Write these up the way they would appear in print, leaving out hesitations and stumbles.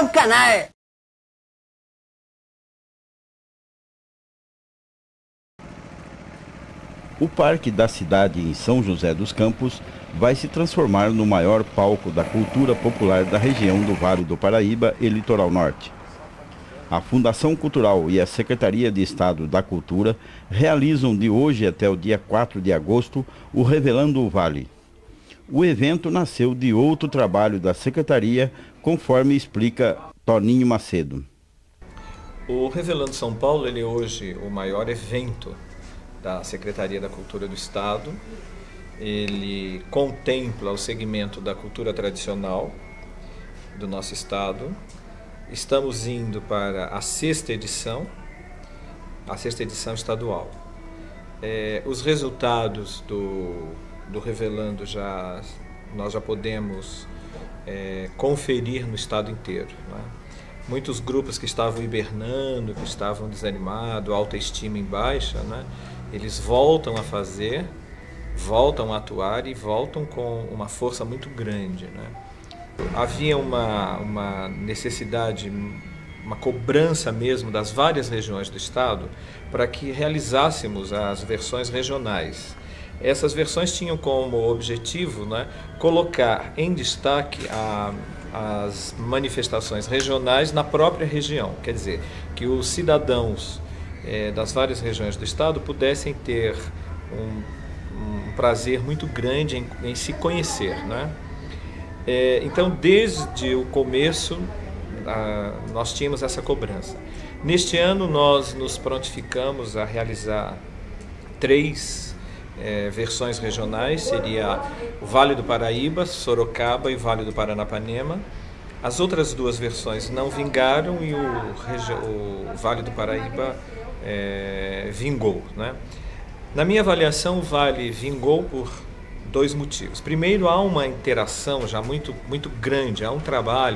ao canal. O Parque da Cidade em São José dos Campos vai se transformar no maior palco da cultura popular da região do Vale do Paraíba e Litoral Norte. A Fundação Cultural e a Secretaria de Estado da Cultura realizam de hoje até o dia 4 de agosto o Revelando o Vale. O evento nasceu de outro trabalho da Secretaria, conforme explica Toninho Macedo. O Revelando São Paulo ele é hoje o maior evento da Secretaria da Cultura do Estado. Ele contempla o segmento da cultura tradicional do nosso estado. Estamos indo para a sexta edição estadual. Os resultados do Revelando nós já podemos conferir no estado inteiro, né? Muitos grupos que estavam hibernando, que estavam desanimados, autoestima em baixa, né? Eles voltam a fazer, voltam a atuar e voltam com uma força muito grande, né? Havia uma necessidade, uma cobrança mesmo das várias regiões do estado para que realizássemos as versões regionais. Essas versões tinham como objetivo, né, colocar em destaque as manifestações regionais na própria região, quer dizer, que os cidadãos das várias regiões do estado pudessem ter um prazer muito grande em se conhecer, né? Então, desde o começo, nós tínhamos essa cobrança. Neste ano, nós nos prontificamos a realizar 3 versões regionais, seria o Vale do Paraíba, Sorocaba e Vale do Paranapanema. As outras 2 versões não vingaram e o Vale do Paraíba vingou, né? Na minha avaliação, o Vale vingou por 2 motivos. Primeiro, há uma interação já muito grande, há um trabalho,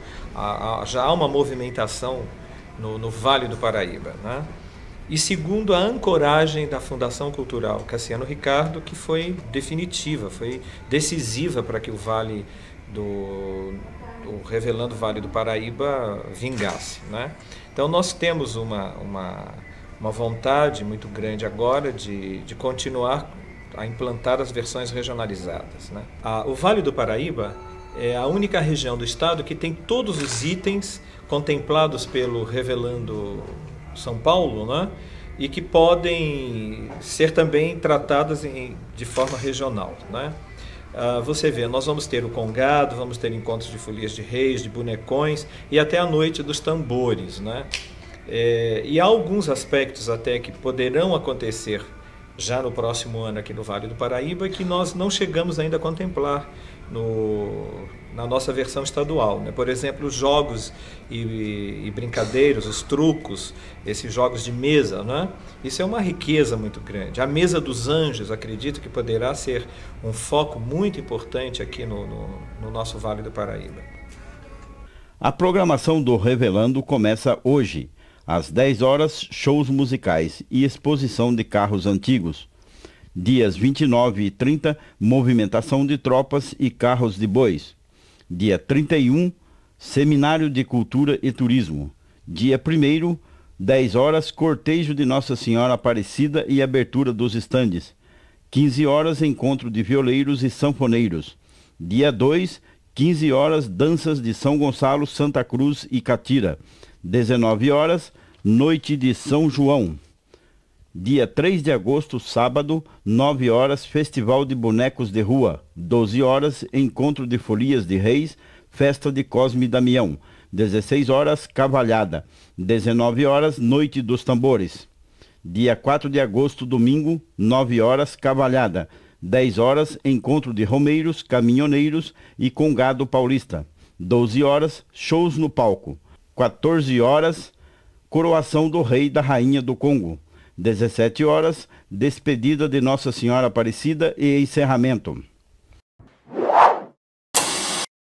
já há uma movimentação no Vale do Paraíba, né? E segundo, a ancoragem da Fundação Cultural Cassiano Ricardo, que foi definitiva, foi decisiva para que o Vale o Revelando Vale do Paraíba vingasse, né? Então nós temos uma vontade muito grande agora de continuar a implantar as versões regionalizadas, né? O Vale do Paraíba é a única região do estado que tem todos os itens contemplados pelo Revelando São Paulo, né? E que podem ser também tratadas de forma regional, né? Você vê, nós vamos ter o congado, vamos ter encontros de folias de reis, de bonecões e até a noite dos tambores, né? E há alguns aspectos até que poderão acontecer já no próximo ano aqui no Vale do Paraíba que nós não chegamos ainda a contemplar na nossa versão estadual, né? Por exemplo, os jogos e brincadeiras, os trucos, esses jogos de mesa, né? Isso é uma riqueza muito grande. A Mesa dos Anjos, acredito que poderá ser um foco muito importante aqui no nosso Vale do Paraíba. A programação do Revelando começa hoje. Às 10 horas, shows musicais e exposição de carros antigos. Dias 29 e 30, movimentação de tropas e carros de bois. Dia 31, seminário de cultura e turismo. Dia 1º, 10 horas, cortejo de Nossa Senhora Aparecida e abertura dos estandes. 15 horas, encontro de violeiros e sanfoneiros. Dia 2, 15 horas, danças de São Gonçalo, Santa Cruz e Catira. 19 horas, noite de São João. Dia 3 de agosto, sábado, 9 horas, festival de bonecos de rua. 12 horas, encontro de folias de reis, festa de Cosme e Damião. 16 horas, cavalhada. 19 horas, noite dos tambores. Dia 4 de agosto, domingo, 9 horas, cavalhada. 10 horas, encontro de romeiros, caminhoneiros e congado paulista. 12 horas, shows no palco. 14 horas, coroação do rei e da rainha do Congo. 17 horas, despedida de Nossa Senhora Aparecida e encerramento.